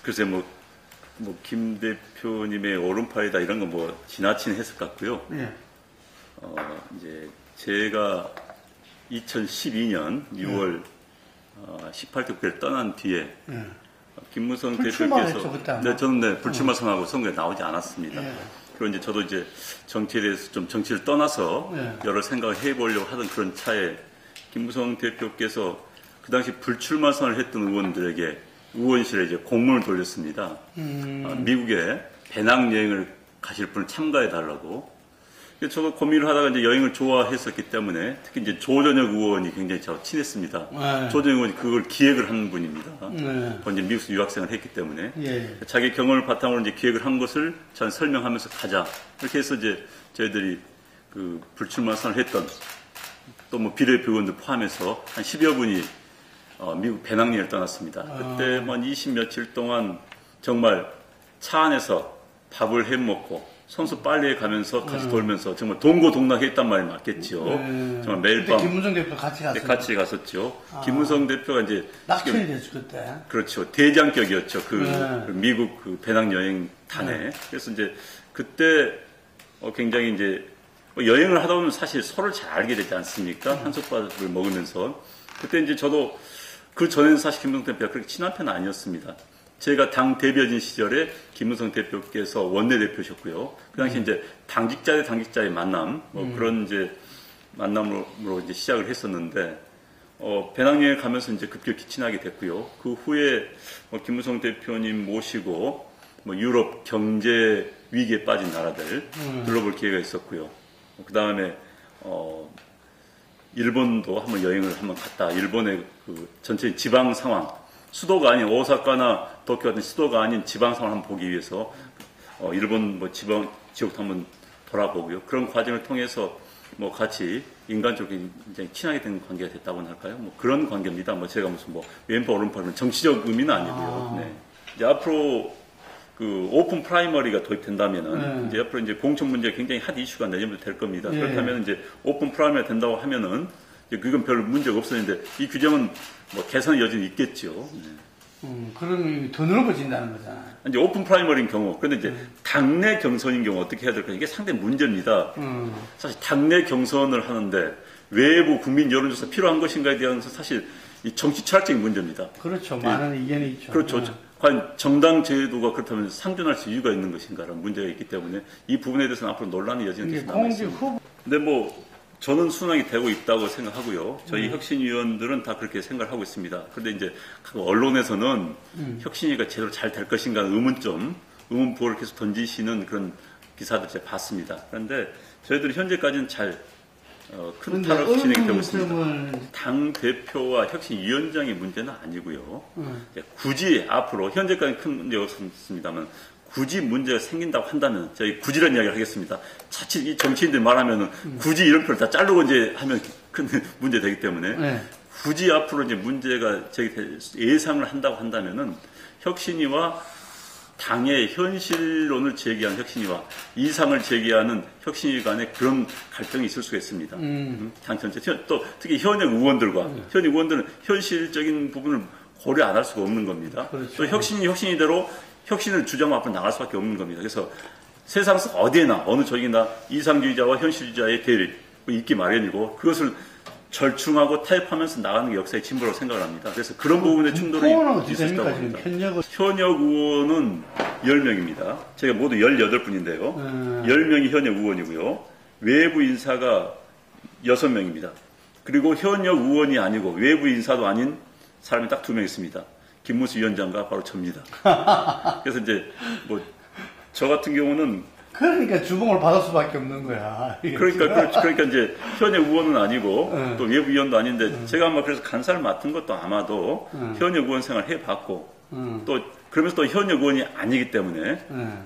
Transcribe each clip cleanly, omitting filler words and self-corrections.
글쎄 김 대표님의 오른팔이다 이런 건 뭐 지나친 해석 같고요. 예. 이제 제가 2012년 6월 18대 국회를 떠난 뒤에 김무성 대표께서 네, 저는 불출마 선언하고 선거에 나오지 않았습니다. 예. 그리고 이제 저도 이제 정치에 대해서 좀 정치를 떠나서 여러 생각을 해보려고 하던 그런 차에 김무성 대표께서 그 당시 불출마 선언을 했던 의원들에게 의원실에 이제 공문을 돌렸습니다. 미국에 배낭여행을 가실 분을 참가해 달라고. 저도 고민을 하다가 이제 여행을 좋아했었기 때문에 특히 이제 조전혁 의원이 굉장히 저하고 친했습니다. 네. 조전혁 의원이 그걸 기획을 한 분입니다. 네. 이제 미국에서 유학생을 했기 때문에 예. 자기 경험을 바탕으로 이제 기획을 한 것을 저는 설명하면서 가자. 이렇게 해서 이제 저희들이 그 불출마 선언을 했던 또 뭐 비례대표 의원들 포함해서 한 10여 분이 미국 배낭여행을 떠났습니다. 그때 한 20 며칠 동안 정말 차 안에서 밥을 해 먹고 선수 빨래에 가면서 같이 돌면서 정말 동고동락했단 말이 맞겠죠. 정말 매일 밤. 김무성 대표 같이 갔어요. 네, 같이 갔었죠. 김무성 대표가 이제 낙천이 됐죠 그때. 그렇죠. 대장격이었죠. 그 미국 그 배낭여행 탄에. 그래서 이제 그때 굉장히 이제 여행을 하다 보면 사실 서로를 잘 알게 되지 않습니까? 한솥밥을 먹으면서. 그때 이제 저도 그 전에는 사실 김무성 대표가 그렇게 친한 편은 아니었습니다. 제가 당 대변인 시절에 김무성 대표께서 원내대표셨고요. 그 당시 이제 당직자 대 당직자의 만남, 그런 이제 만남으로 이제 시작을 했었는데, 배낭여행 가면서 이제 급격히 친하게 됐고요. 그 후에 김무성 대표님 모시고 유럽 경제 위기에 빠진 나라들 둘러볼 기회가 있었고요. 그 다음에 일본도 한번 여행을 한번 갔다. 일본의 그 전체 지방 상황, 수도가 아닌 오사카나 도쿄 같은 수도가 아닌 지방 상황을 한번 보기 위해서 일본 지방 지역도 한번 돌아보고요. 그런 과정을 통해서 같이 인간적으로 굉장히 친하게 된 관계가 됐다고는 할까요? 그런 관계입니다. 제가 무슨 왼팔 오른팔은 정치적 의미는 아니고요. 네. 이제 앞으로 그 오픈 프라이머리가 도입된다면은 이제 앞으로 이제 공천 문제가 굉장히 핫 이슈가 내년부터 될 겁니다. 그렇다면 이제 오픈 프라이머리가 된다고 하면은 그건 별 문제가 없었는데 이 규정은 개선의 여지는 있겠죠. 그러면 더 넓어진다는 거잖아요. 이제 오픈 프라이머리인 경우, 그런데 이제 당내 경선인 경우 어떻게 해야 될까? 이게 상당히 문제입니다. 사실 당내 경선을 하는데 외부 국민 여론조사 필요한 것인가에 대한 사실 이 정치 철학적인 문제입니다. 그렇죠. 많은 의견이 있죠. 그렇죠. 과연 정당 제도가 그렇다면 상존할 수 이유가 있는 것인가라는 문제가 있기 때문에 이 부분에 대해서는 앞으로 논란의 여지는 계속 남아있습니다. 근데 저는 순항이 되고 있다고 생각하고요. 저희 혁신위원들은 다 그렇게 생각을 하고 있습니다. 그런데 이제 언론에서는 혁신위가 제대로 잘 될 것인가 의문부호를 계속 던지시는 그런 기사들 제가 봤습니다. 그런데 저희들이 현재까지는 큰 탈 없이 진행이 되고 있습니다. 당 대표와 혁신위원장의 문제는 아니고요. 굳이 앞으로 현재까지 큰 문제가 없습니다만 굳이 문제가 생긴다고 한다면 저희 굳이란 이야기를 하겠습니다. 자칫 이 정치인들 말하면은 굳이 이런 표를 다 자르고 이제 하면 큰 문제 되기 때문에 굳이 앞으로 이제 문제가 예상을 한다고 한다면은 혁신위와 당의 현실론을 제기한 혁신위와 이상을 제기하는 혁신위 간에 그런 갈등이 있을 수가 있습니다. 당 전체 또 특히 현역 의원들과 현역 의원들은 현실적인 부분을 고려 안 할 수가 없는 겁니다. 그렇죠. 또 혁신이대로 혁신을 주장하고 앞으로 나갈 수밖에 없는 겁니다. 그래서 세상에서 어디에나 어느 쪽이나 이상주의자와 현실주의자의 대립이 있기 마련이고 그것을 절충하고 타협하면서 나가는 게 역사의 진보라고 생각을 합니다. 그래서 그런 부분의 충돌이 있을 수 있다고 합니다. 현역 의원은 10명입니다. 제가 모두 18분인데요. 10명이 현역 의원이고요. 외부 인사가 6명입니다. 그리고 현역 의원이 아니고 외부 인사도 아닌 사람이 딱 2명 있습니다. 김문수 위원장과 바로 접니다. 그래서 이제 저 같은 경우는 그러니까 주봉을 받을 수밖에 없는 거야. 그러니까 이제 현역 의원은 아니고 또 외부 위원도 아닌데 제가 아마 그래서 간사를 맡은 것도 아마도 현역 의원 생활 해봤고 또 그러면서 또 현역 의원이 아니기 때문에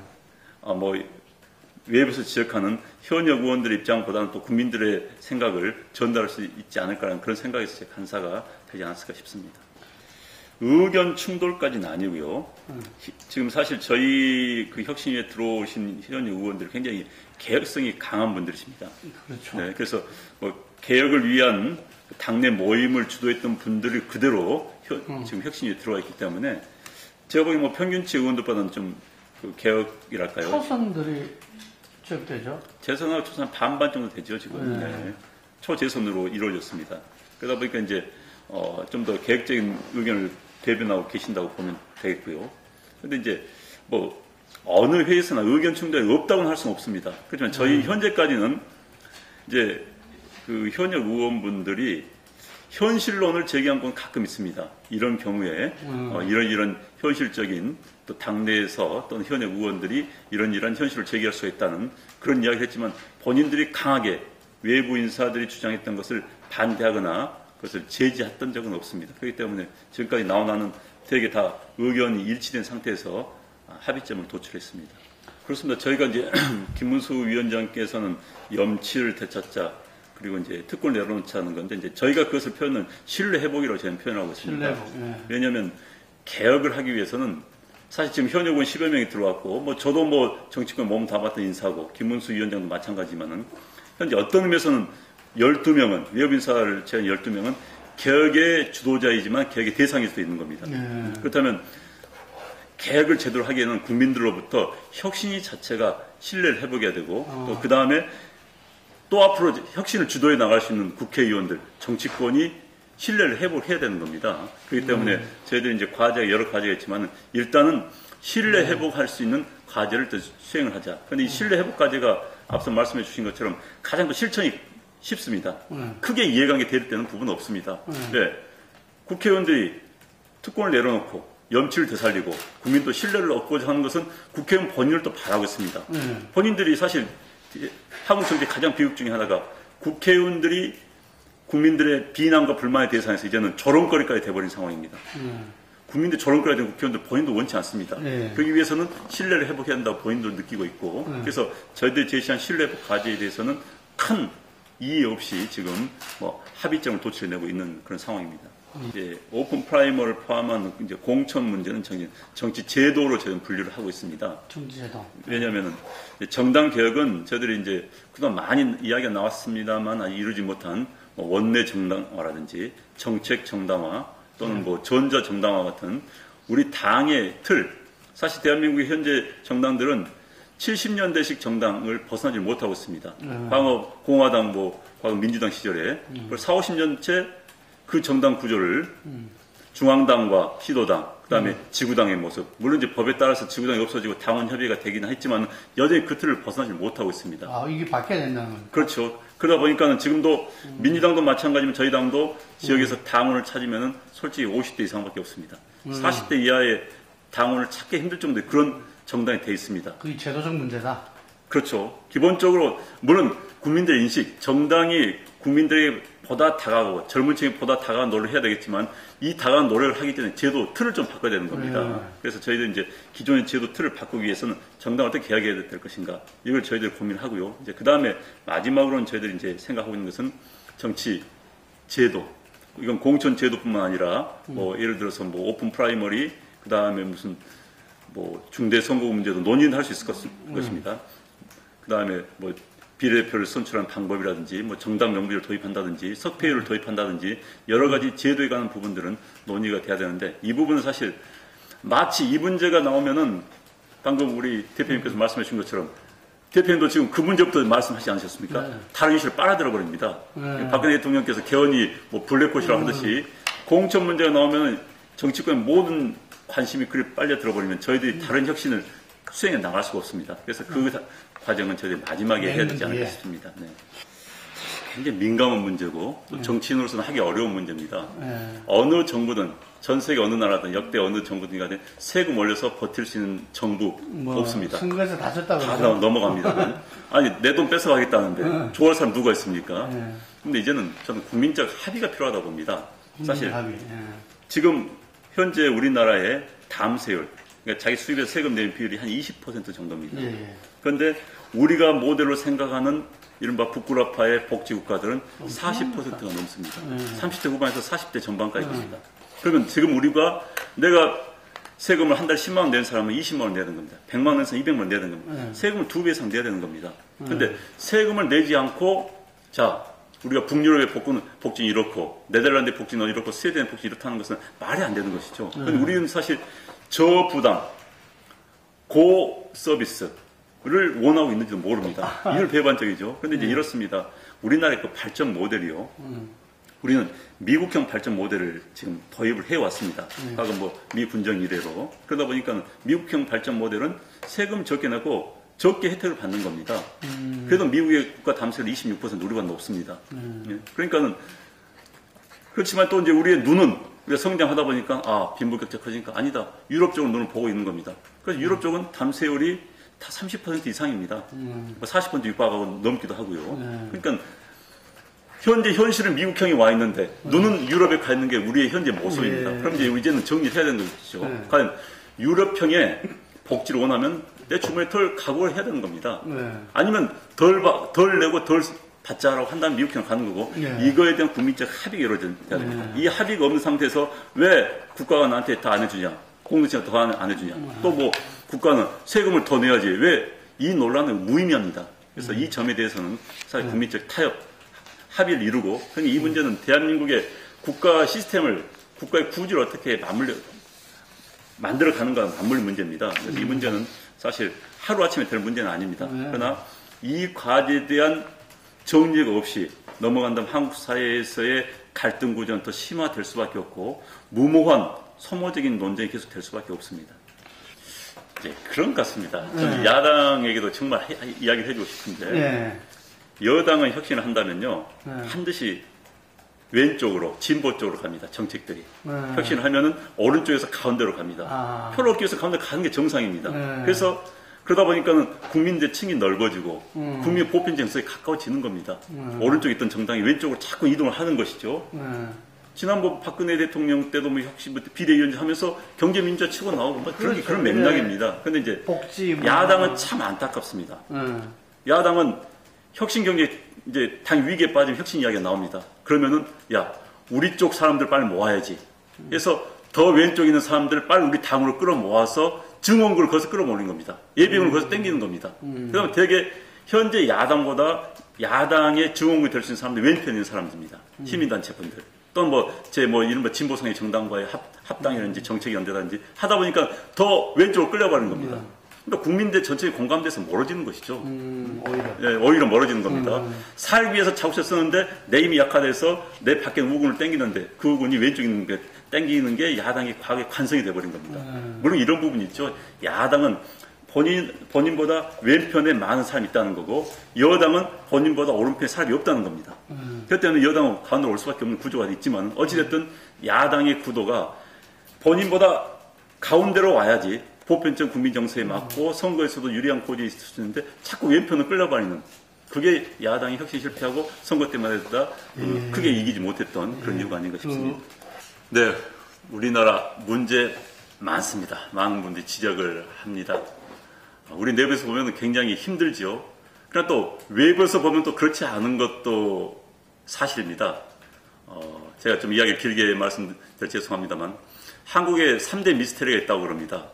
외부에서 지적하는 현역 의원들의 입장보다는 또 국민들의 생각을 전달할 수 있지 않을까라는 그런 생각에서 제 간사가 되지 않았을까 싶습니다. 의견 충돌까지는 아니고요. 지금 사실 저희 그 혁신위에 들어오신 현역 의원들 굉장히 개혁성이 강한 분들이십니다. 그렇죠. 네, 그래서 개혁을 위한 당내 모임을 주도했던 분들이 그대로 지금 혁신위에 들어와 있기 때문에 제가 보기엔 뭐 평균치 의원들보다는 좀 그 개혁이랄까요? 초선들이 적대죠. 재선하고 초선 반반 정도 되죠, 지금. 네. 초재선으로 이루어졌습니다. 그러다 보니까 이제, 좀 더 계획적인 의견을 대변하고 계신다고 보면 되겠고요. 근데 이제, 뭐, 어느 회의에서나 의견 충돌이 없다고는 할 수는 없습니다. 그렇지만 저희 현재까지는 이제 그 현역 의원분들이 현실론을 제기한 건 가끔 있습니다. 이런 경우에, 이런 현실적인 또 당내에서 또는 현역 의원들이 이런 현실을 제기할 수가 있다는 그런 이야기를 했지만 본인들이 강하게 외부 인사들이 주장했던 것을 반대하거나 그것을 제지했던 적은 없습니다. 그렇기 때문에 지금까지 나온 안은 되게 다 의견이 일치된 상태에서 합의점을 도출했습니다. 그렇습니다. 저희가 이제 김문수 위원장께서는 염치를 되찾자 그리고 이제 특권을 내려놓자는 건데 이제 저희가 그것을 표현은 신뢰 회복이라고 저는 표현하고 있습니다. 왜냐하면 개혁을 하기 위해서는 사실 지금 현역은 10여 명이 들어왔고 뭐 저도 뭐 정치권 몸 담았던 인사고 김문수 위원장도 마찬가지지만은 현재 어떤 의미에서는 12명은 외부 인사를 제한 12명은 개혁의 주도자이지만 개혁의 대상일 수도 있는 겁니다. 그렇다면 개혁을 제대로 하기에는 국민들로부터 혁신이 자체가 신뢰를 회복해야 되고 또 그 다음에 또 앞으로 혁신을 주도해 나갈 수 있는 국회의원들, 정치권이 신뢰를 회복해야 되는 겁니다. 그렇기 때문에 저희들이 이제 여러 과제가 있지만 일단은 신뢰 회복할 수 있는 과제를 또 수행을 하자. 그런데 이 신뢰 회복 과제가 앞서 말씀해 주신 것처럼 가장 더 실천이 쉽습니다. 크게 이해관계 대립되는 부분은 없습니다. 네. 국회의원들이 특권을 내려놓고 염치를 되살리고 국민도 신뢰를 얻고자 하는 것은 국회의원 본인을 또 바라고 있습니다. 본인들이 사실 한국 정치의 가장 비극 중에 하나가 국회의원들이 국민들의 비난과 불만의 대상에서 이제는 조롱거리까지 돼버린 상황입니다. 국민들 조롱거리가 된 국회의원들 본인도 원치 않습니다. 그러기 위해서는 신뢰를 회복해야 한다고 본인도 느끼고 있고 그래서 저희들이 제시한 신뢰 회복 과제에 대해서는 큰 이의 없이 지금 뭐 합의점을 도출해내고 있는 그런 상황입니다. 이제 오픈 프라이머를 포함한 이제 공천 문제는 정치 제도로 저희는 분류를 하고 있습니다. 정치 제도. 왜냐하면은 정당 개혁은 저희들이 이제 그동안 많이 이야기가 나왔습니다만 아직 이루지 못한 뭐 원내 정당화라든지 정책 정당화 또는 뭐 전자 정당화 같은 우리 당의 틀. 사실 대한민국의 현재 정당들은 70년대식 정당을 벗어나지 못하고 있습니다. 과거 공화당, 과거 민주당 시절에 40, 50년째 그 정당 구조를 중앙당과 시도당, 그 다음에 지구당의 모습. 물론 이제 법에 따라서 지구당이 없어지고 당원 협의가 되기는 했지만 여전히 그 틀을 벗어나지 못하고 있습니다. 아, 이게 바뀌어야 된다는 거죠. 그렇죠. 그러다 보니까는 지금도 민주당도 마찬가지면 저희 당도 지역에서 당원을 찾으면은 솔직히 50대 이상밖에 없습니다. 40대 이하의 당원을 찾기 힘들 정도의 그런 정당이 돼 있습니다. 그게 제도적 문제다. 그렇죠. 기본적으로 물론 국민들의 인식, 정당이 국민들에게 보다 다가가고 젊은 층에 보다 다가간 노력을 해야 되겠지만 이 다가간 노력을 하기 전에 제도 틀을 좀 바꿔야 되는 겁니다. 그래서 저희들 이제 기존의 제도 틀을 바꾸기 위해서는 정당을 어떻게 개혁해야 될 것인가 이걸 저희들 고민하고요. 이제 그 다음에 마지막으로는 저희들이 이제 생각하고 있는 것은 정치 제도. 이건 공천 제도뿐만 아니라 뭐 예를 들어서 뭐 오픈 프라이머리 그 다음에 무슨 뭐 중대 선거 문제도 논의할 수 있을 것입니다. 그 다음에 뭐 비례대표를 선출하는 방법이라든지 뭐 정당 명부를 도입한다든지 석패율을 도입한다든지 여러 가지 제도에 관한 부분들은 논의가 돼야 되는데 이 부분은 사실 마치 이 문제가 나오면은 방금 우리 대표님께서 말씀해 주신 것처럼 대표님도 지금 그 문제부터 말씀하시지 않으셨습니까? 다른 이슈를 빨아들어 버립니다. 박근혜 대통령께서 개헌이 뭐 블랙홀이라고 하듯이 공천 문제가 나오면 정치권의 모든 관심이 그리 빨려 들어버리면 저희들이 다른 혁신을 수행해 나갈 수가 없습니다. 그래서 그 과정은 저희들이 마지막에 해야 되지 않을까 싶습니다. 네. 굉장히 민감한 문제고 또 정치인으로서는 하기 어려운 문제입니다. 어느 정부든 전 세계 어느 나라든 역대 어느 정부든 간에 세금 올려서 버틸 수 있는 정부 없습니다. 선거에서 다 졌다고 다 넘어갑니다. 아니 내 돈 뺏어가겠다는데 좋아할 사람 누가 있습니까? 근데 이제는 저는 국민적 합의가 필요하다고 봅니다. 사실 지금 현재 우리나라의 담세율 그러니까 자기 수입에서 세금 내는 비율이 한 20% 정도입니다. 그런데 우리가 모델로 생각하는 이른바 북구라파의 복지국가들은 40%가 넘습니다. 30대 후반에서 40대 전반까지 있습니다. 그러면 지금 내가 세금을 한 달 10만 원 내는 사람은 20만 원 내야 되는 겁니다. 100만 원 내서 200만 원 내야 되는 겁니다. 세금을 2배 이상 내야 되는 겁니다. 그런데 세금을 내지 않고 우리가 북유럽의 복지는 이렇고 네덜란드의 복지는 이렇고 스웨덴의 복지는 이렇다는 것은 말이 안 되는 것이죠. 그런데 우리는 사실 저부담, 고서비스를 원하고 있는지도 모릅니다. 이걸 배반적이죠. 그런데 이제 이렇습니다. 우리나라의 그 발전 모델이요. 우리는 미국형 발전 모델을 지금 도입을 해왔습니다. 과거 뭐 미군정 이래로. 그러다 보니까 미국형 발전 모델은 세금 적게 내고 적게 혜택을 받는 겁니다. 그래도 미국의 국가 담세율 26% 우리가 높습니다. 예. 그러니까는 그렇지만 또 이제 우리의 눈은 우리가 성장하다 보니까 빈부격차 커지니까 아니다. 유럽 쪽은 눈을 보고 있는 겁니다. 그래서 유럽 쪽은 담세율이 다 30% 이상입니다. 40% 육박하고 넘기도 하고요. 그러니까 현재 현실은 미국형이 와 있는데 눈은 유럽에 가 있는 게 우리의 현재 모습입니다. 그럼 이제는 정리를 해야 되는 것이죠. 과연 유럽형의 복지를 원하면 내 주머니에 덜 각오를 해야 되는 겁니다. 아니면 덜 내고 덜 받자라고 한다면 미국형 가는 거고 이거에 대한 국민적 합의가 이루어져야 됩니다. 이 합의가 없는 상태에서 왜 국가가 나한테 다 안 해주냐, 공동체가 더 안 해주냐, 또 뭐 국가는 세금을 더 내야지 왜 이 논란은 무의미합니다. 그래서 이 점에 대해서는 사실 국민적 타협, 합의를 이루고 그러니까 이 문제는 대한민국의 국가 시스템을 국가의 구조를 어떻게 만들어가는가 맞물린 문제입니다. 그래서 이 문제는 사실 하루아침에 될 문제는 아닙니다. 그러나 이 과제에 대한 정리가 없이 넘어간다면 한국 사회에서의 갈등 구조는 더 심화될 수밖에 없고 무모한 소모적인 논쟁이 계속될 수밖에 없습니다. 이제 그런 것 같습니다. 저는 야당에게도 정말 이야기를 해주고 싶은데 여당은 혁신을 한다면요 반드시 왼쪽으로 진보 쪽으로 갑니다. 정책들이 혁신을 하면은 오른쪽에서 가운데로 갑니다. 표를 얻기 위해서 가운데 가는 게 정상입니다. 그래서 그러다 보니까는 국민의 층이 넓어지고 국민 보편 정서에 가까워지는 겁니다. 오른쪽에 있던 정당이 왼쪽으로 자꾸 이동을 하는 것이죠. 지난번 박근혜 대통령 때도 뭐 혁신 비대위원장 하면서 경제민주화 치고 나오고 뭐 그런 맥락입니다. 그런데 이제 야당은 참 안타깝습니다. 야당은 혁신 경제 이제 당 위기에 빠지면 혁신 이야기가 나옵니다. 그러면은 우리 쪽 사람들 빨리 모아야지. 그래서 더 왼쪽에 있는 사람들 빨리 우리 당으로 끌어모아서 증원구를 거기서 끌어모으는 겁니다. 예비군을 거기서 땡기는 겁니다. 그러면 되게 현재 야당보다 야당의 증원구가 될 수 있는 사람들이 왼편에 있는 사람들입니다. 시민단체분들. 또는 이른바 진보성의 정당과의 합당이라든지 정책연대라든지 하다 보니까 더 왼쪽으로 끌려가는 겁니다. 그러니까 국민들 전체의 공감대에서 멀어지는 것이죠. 오히려 멀어지는 겁니다. 살기 위해서 자국세 쓰는데 내 힘이 약화돼서 내 밖에 우군을 땡기는데 그 우군이 왼쪽에 있는 게 땡기는 게 야당의 과거의 관성이 돼버린 겁니다. 물론 이런 부분이 있죠. 야당은 본인보다 왼편에 많은 사람이 있다는 거고 여당은 본인보다 오른편에 사람이 없다는 겁니다. 그렇기 때문에 여당은 가운데로 올 수밖에 없는 구조가 있지만 어찌됐든 야당의 구도가 본인보다 가운데로 와야지 보편적 국민 정서에 맞고 선거에서도 유리한 고지에 있을 수 있는데 자꾸 왼편을 끌려버리는 그게 야당이 혁신 실패하고 선거 때마다 크게 이기지 못했던 그런 이유가 아닌가 싶습니다. 네, 우리나라 문제 많습니다. 많은 분들이 지적을 합니다. 우리 내부에서 보면 굉장히 힘들죠. 그러나 또 외부에서 보면 또 그렇지 않은 것도 사실입니다. 제가 좀 이야기 길게 말씀드려 죄송합니다만 한국에 3대 미스테리가 있다고 그럽니다.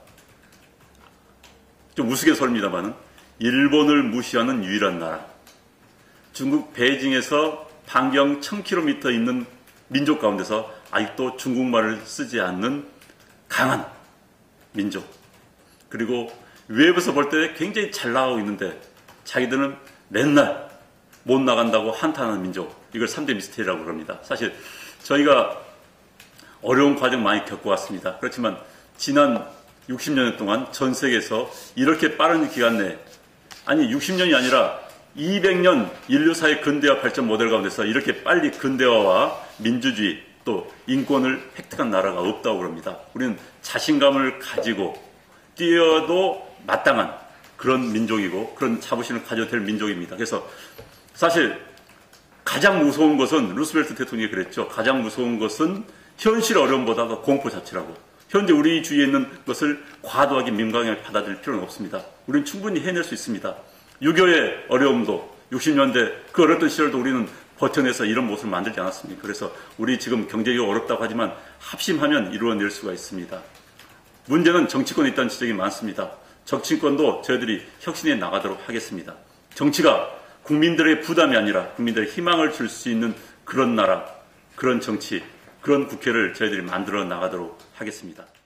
좀 우스갯소리입니다만 일본을 무시하는 유일한 나라, 중국 베이징에서 반경 1000km 있는 민족 가운데서 아직도 중국말을 쓰지 않는 강한 민족, 그리고 외부에서 볼 때 굉장히 잘 나가고 있는데 자기들은 맨날 못 나간다고 한탄하는 민족, 이걸 3대 미스테리라고 그럽니다. 사실 저희가 어려운 과정 많이 겪어왔습니다. 그렇지만 지난 60년 동안 전 세계에서 이렇게 빠른 기간 내에, 아니 60년이 아니라 200년 인류사의 근대화 발전 모델 가운데서 이렇게 빨리 근대화와 민주주의 또 인권을 획득한 나라가 없다고 그럽니다. 우리는 자신감을 가지고 뛰어도 마땅한 그런 민족이고 그런 자부심을 가져야 될 민족입니다. 그래서 사실 가장 무서운 것은 루스벨트 대통령이 그랬죠. 가장 무서운 것은 현실 어려움보다도 공포 자체라고. 현재 우리 주위에 있는 것을 과도하게 민감하게 받아들일 필요는 없습니다. 우리는 충분히 해낼 수 있습니다. 6.25의 어려움도 60년대 그 어렸던 시절도 우리는 버텨내서 이런 모습을 만들지 않았습니까? 그래서 우리 지금 경제가 어렵다고 하지만 합심하면 이루어낼 수가 있습니다. 문제는 정치권에 있다는 지적이 많습니다. 정치권도 저희들이 혁신해 나가도록 하겠습니다. 정치가 국민들의 부담이 아니라 국민들의 희망을 줄 수 있는 그런 나라, 그런 정치, 그런 국회를 저희들이 만들어 나가도록 하겠습니다.